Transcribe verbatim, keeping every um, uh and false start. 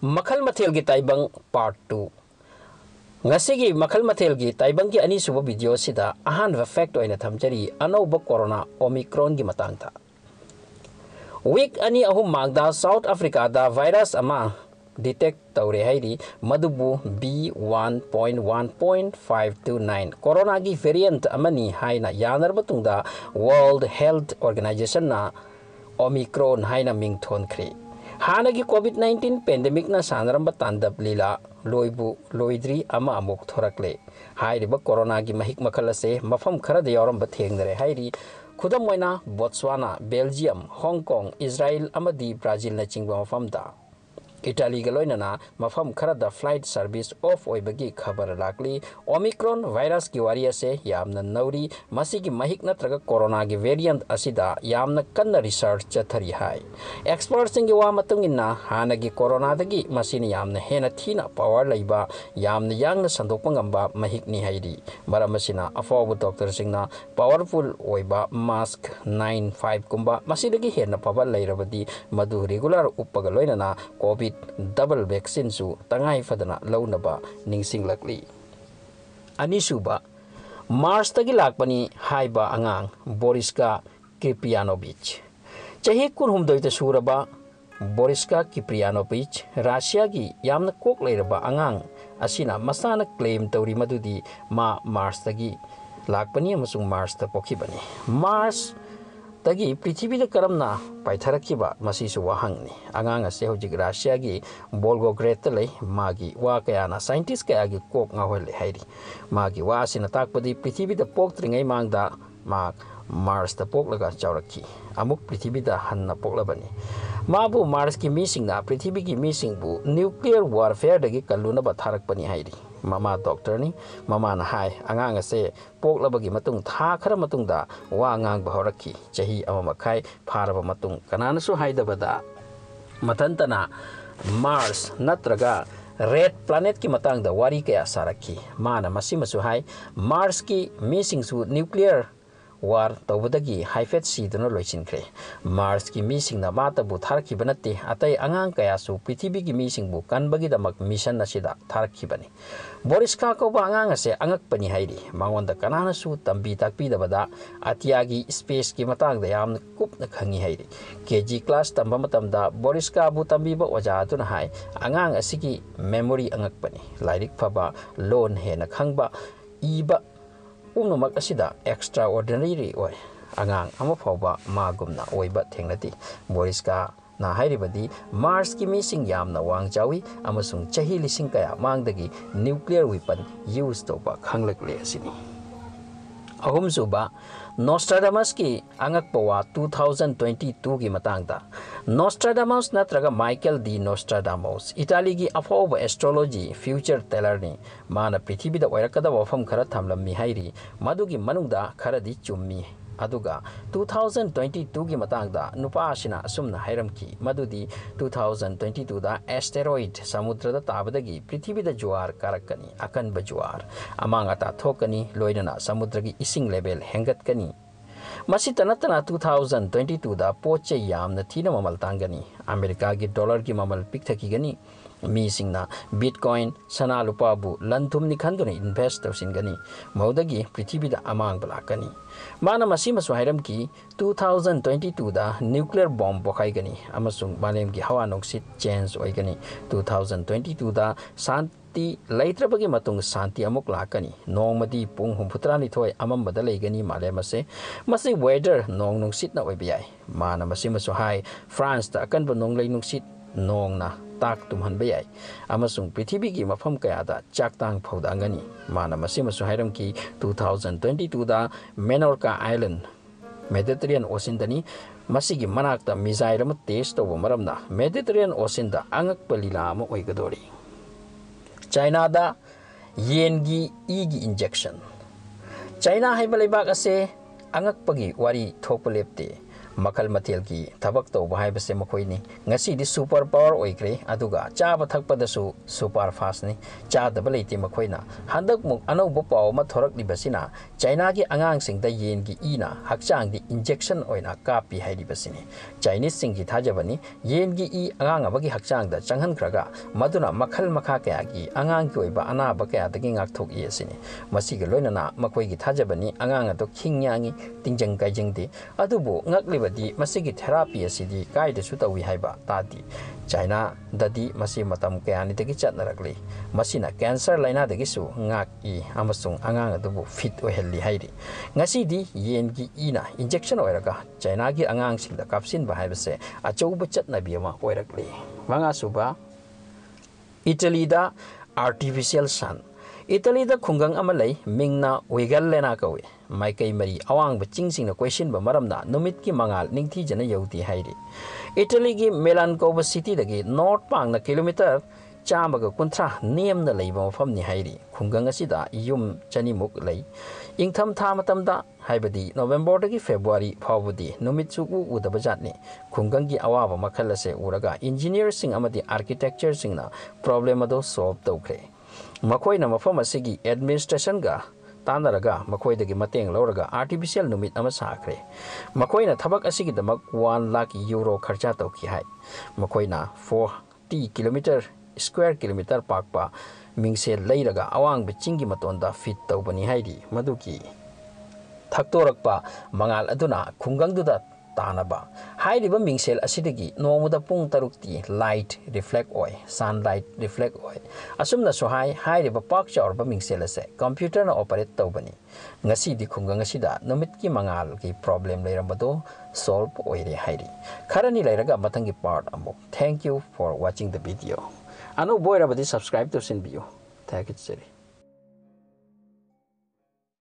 मखल मथेल की ताइबंग पार्ट टू ngasi मखल मथेल की ताइबंग की अनी सुब वीडियो सिदा अहान फैक्ट ओइना थमजरी अनौब कोरोना ओमिक्रॉन की मतंग था वीक अनी अहुम मागदा साउथ अफ्रीका दा वायरस अमा डिटेक्ट तौरे हैरी मधुबु B one point one point five two nine corona की वेरिएंट अमनी हाइना यानर बतुंगदा वर्ल्ड हेल्थ ऑर्गेनाइजेशन ना ओमिक्रॉन हाइना मिंग थोनख्रे हाना की कोविड नाइन्टीन पेंडेमिक ना सानरंब तांदब लीला लोइबु लोइद्री अमा अमुक थोरकले हाइरिबा कोरोना की महिक मखल से मफम खरद यावरंब थेंगनरे हाइरी खुदम ओइना बोत्सवाना बेल्जियम हांगकांग इजराइल अमदी ब्राजील न चिंगबा मफमदा इटाली का लोइनना मफम खरद फ्लाइट सर्विस ऑफ ओइबगी खबर लाकली ओमिक्रॉन वायरस की वारिया से यामना नौरी मसी की महिक नत्रग कोरोना की वेरिएंट असिदा यामना कन्न रिसर्च चथरी हाई एक्सपर्ट सिंग वा मतुंगिना हाना की कोरोना दगी मसीनी यामना हेना थीना पावर लैबा यामना यांगना संदोकपा ngamba महिक नि हाइरी मरमसिना अफोब डॉक्टर सिंगना पावरफुल ओइबा मास्क नाइन फाइव कुंबा मसीदगी हेना पावर लैरबदी मधु रेगुलर उपग लोइनना कोविड डबल वैक्सीन सु तंगाई फदना लौनबा निंगसिंग लकली अनिसुबा मार्च तगी लाकपनी हाइबा अंगांग बोरिस्का किप्रियानोविच चही कुनहुमदोइता सुरबा बोरिस्का किप्रियानोविच रशिया की यामना कोक लेरबा अंगांग असिना मसाना क्लेम तौरी मदुदी मा मार्च तगी लाकपनी अमसुंग मार्च त पोखिबनी मार्च तगी पृथ्वी द करमना पाइथरखिबा मसीसु वाहंगनी अंगांग असे होजिक रशिया की बोल्गोग्रेड लई मागी वा कयाना साइंटिस्ट कया की कोक ngahoले हाइरी मागी वा सिना ताकपदी पृथ्वी द पोक्त्रिङै मांगदा मा मार्स द पोकलगा चाउरखी अमुक पृथ्वी द हन्ना पोकलबनी माबु मार्स की मीसिंगना पृथ्वी की मीसिंगबु न्यूक्लियर वारफेयर दगी कल्लुनबा थारकपनी हाइरी ममा डॉक्टर नि ममा ना हाय अंगांग से पोकलबगी मतुंग था खर मतुंगदा वा अंगांग बहरखी चही अमा मखाई फारब मतुंग कनानसु हाइदबदा मतंतना मार्स नत्रगा रेड प्लैनेट की मतंगदा वारी कया सारखी माना मसिमसु हाय मार्स की मीसिंगसु न्यूक्लियर वार तौबदगी हाइफेट सीदनो लोइसिनख्रे मार्स की मीसिंगना मातबु थारखिबा नते अतै अंगांग कयासु पृथ्वी की मीसिंगबु कनबगी दमक मिशन असिदा थारखिबनी बोरिस्का कोबा अंगांग से अंगकपनी हाइरी मांगोंदा कनानसु तंबी ताकपीदबदा अतियागी स्पेस की मतंग दा याम कुपना खंगी हाइरी केजी क्लास तंबा मतंदा बोरिस्का बु तंबीबा ओजा तुना हाय अंगांग असिगी मेमोरी अंगकपनी लाइरिक फबा लोन हेना खंगबा इबा पुनमक असिदा एक्स्ट्रा ऑर्डिनरी ओय अंगांग अमा फावबा मागुमना ओइबा थेंगनति बोरिस्का ना हाइरिबदी मार्स की मीसिंग यामना वांग चावी अमसुंग चही लिसिंग कया मांगदगी न्यूक्लियर वेपन यूज तोबा खंगलकले असिनी अहुम सुबा नोस्ट्राडामस की अंगकपवा टू थाउजेंड ट्वेंटी टू की मतंगदा नोस्ट्राडामस नत्रगा माइकल डी नोस्ट्राडामस इटाली की अफोब एस्ट्रोलॉजी फ्यूचर टेलर ने माना पृथ्वी दा ओइरकदा वफम खरा थमलम्मी हाइरी मदुगी मनुंगदा खरदी चुम्मी अदुगा टू थाउजेंड ट्वेंटी टू की मतंगदा नुपा असिना असुमना हाइरमकी मदुदी टू थाउजेंड ट्वेंटी टू दा एस्टेरॉइड समुद्रदा ताबदगी पृथ्वी दा जुआर कारकनी अकनब जुआर अमांग अता थोकनी लोइनना समुद्र की इसिंग लेवल हेंगतकनी मसी तनतना टू थाउजेंड ट्वेंटी टू दा पोचे यामना थीना ममल तांगनी अमेरिका की डॉलर की ममल पिकथकीगनी मीसिंगना बिटकॉइन सना लुपाबु लंथुम निखंदुने इन्वेस्ट तौसिनगनी मौदगी पृथ्वी दा अमांग बलाकनी माना मसी मसु हाइरम की टू थाउजेंड ट्वेंटी टू दा न्यूक्लियर बॉम्ब पोखाइगनी अमसुंग मालेम की हवा नोक्सिट चेंज ओइगनी टू थाउजेंड ट्वेंटी टू दा शांति लैत्रबगी मतुंग शांति अमुक लाकनी नोंगमदी पुंग हुमफुत्रा निथोय अममबदा लेगनी मालेम से मसी वेदर नोंग नोक्सिट ना ओइबियाय माना मसी मसु हाई फ्रांस दा अकनब नोंग लै नोक्सिट नोंगना ताक तुमहन बयाय अमसुंग पृथ्वी की मफम कयादा चाकतांग फौदांगनी माना मसी मसु हाइरम की टू थाउजेंड ट्वेंटी टू दा मेनोर्का आइलैंड मेडिटेरियन ओशन दनी मसी की मनाकता मिसाइल अम टेस्ट तौब मरमना मेडिटेरियन ओशन दा अंगक लीला अम ओइगदोरी चाइना दा येन की ई की इंजेक्शन चाइना हाइबा लेबाक असे अंगक पगी वारी थोप लेपते मखल मथेल की थबक तौबा हाइबसे मखोइनी ngasi di super power oikre aduga chaba thakpa da su super fast ni cha da baliti makhoina handak muk anau bo paw ma thorak li basina China gi angang sing da yen gi ina hakchang di injection oina kapi haidi basini Chinese sing gi thajabani yen gi i angang abagi hakchang da changhan khraga maduna makhal makha kya gi angang gi oiba ana ba kya da gi ngak thok ye sini masi gi loina na makhoi gi thajabani angang ado khingyangi tingjang kai jingdi adubu ngak libadi masi gi therapy asidi kai de su tawi haiba tadi China dadi masi matam kayani dagi chatnarakli masina cancer laina dagi su ngak i amasung angang adubu fit ohelli hairi ngasi di yen gi ina injection oiraga China gi angang sing da kapsin ba haibase achouba chatnabi ama oirakli manga suba Italy da artificial sun Italy da khungang amalai mingna wegal lena kawi mai kai mari awang ba chingsing na question ba maramna numit ki mangal ningthi jana yauti hairi Italy gi Milan ko ba city dagi north pang na kilometer chama ga kuntra nem na leiba mafam ni hairi khungang asida yum chani muk lei ingtham tha matam da haibadi November dagi February phawbudi numit chu u udaba jatni khungang gi awa ba makhal ase uraga engineer sing amadi architecture sing na problem ado solve tawkre makoi na mafam asigi administration ga Tanaraga, Makoi the Gimateng Loraga, artificial numit amasakre. Makoina tabak asigi the mak one lakh euro karchato ki hai. Makoina forty kilometer square kilometer pakpa mingse leiraga awang bichingi matonda fit taubani haidi maduki. Taktorakpa mangal aduna kungang duda tanaba. Hairiba mingsel asidigi no muda pung tarukti light reflect oil, sunlight reflect oil. Asumna so hai hairiba pak chaurba mingsel ase computer na operate taubani. Ngasi di kungang asida numit ki mangal ki problem lairambado solve oire hairi. Karani lairaga matangi part amok. Thank you for watching the video. Ano boy rabadi subscribe to sin bio. Thank you.